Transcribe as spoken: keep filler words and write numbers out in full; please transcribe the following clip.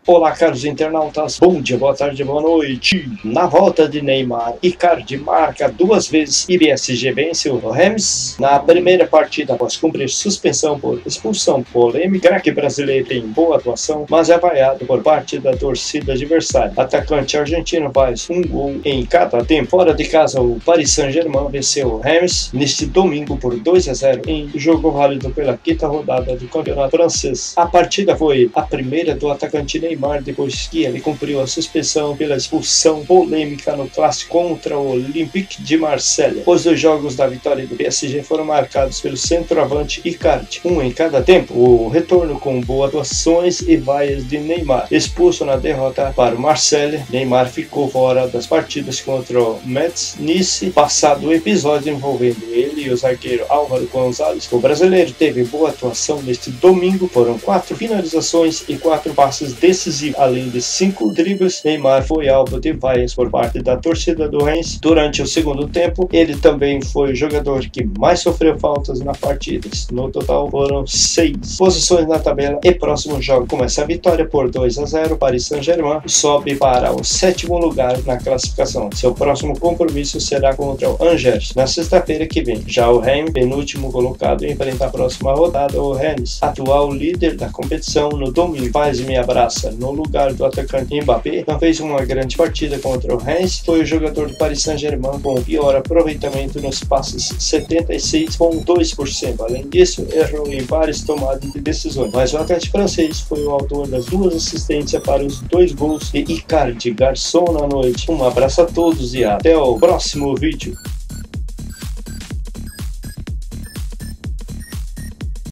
Olá, caros internautas, bom dia, boa tarde, boa noite. Na volta de Neymar, Icardi marca duas vezes e P S G vence o Reims. Na primeira partida, após cumprir suspensão por expulsão polêmica, craque brasileiro tem boa atuação, mas é vaiado por parte da torcida adversária. Atacante argentino faz um gol em cada tempo. Fora de casa, o Paris Saint-Germain venceu o Reims neste domingo por dois a zero em jogo válido pela quinta rodada do campeonato francês. A partida foi a primeira do atacante Neymar depois que ele cumpriu a suspensão pela expulsão polêmica no clássico contra o Olympique de Marselha. Os dois jogos da vitória do P S G foram marcados pelo centroavante Icardi, um em cada tempo. O retorno com boas atuações e vaias de Neymar. Expulso na derrota para o Marselha, Neymar ficou fora das partidas contra o Metz Nice, passado o episódio envolvendo ele e o zagueiro Álvaro Gonzalez. O brasileiro teve boa atuação neste domingo, foram quatro finalizações e quatro passes decisivos. Além de cinco dribles, Neymar foi alvo de vaias por parte da torcida do Reims. Durante o segundo tempo, ele também foi o jogador que mais sofreu faltas na partida. No total foram seis. Posições na tabela e próximo jogo. Começa a vitória por dois a zero. Paris Saint-Germain sobe para o sétimo lugar na classificação. Seu próximo compromisso será contra o Angers na sexta-feira que vem. Já o Reims, penúltimo colocado, enfrenta a próxima rodada o Rennes, atual líder da competição. No domingo, faz me abraça no lugar do atacante Mbappé, não fez uma grande partida contra o Reims, foi o jogador do Paris Saint-Germain com pior aproveitamento nos passes, setenta e seis vírgula dois por cento. Além disso, errou em várias tomadas de decisões, mas o atacante francês foi o autor das duas assistências para os dois gols de Icardi, garçom na noite. Um abraço a todos e até o próximo vídeo.